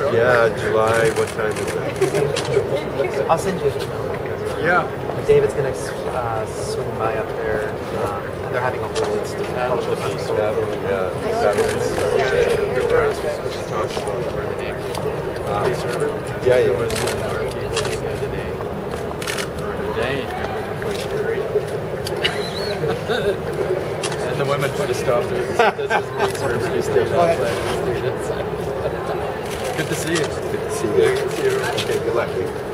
Yeah, July. What time is it? I'll send you an email. Yeah. David's gonna swing by up there. They're having a whole cultural festival. Yeah, yeah. And the women put a stop there. This is being served, so you stay outside. Good to see you. Good to see you. Okay, good luck.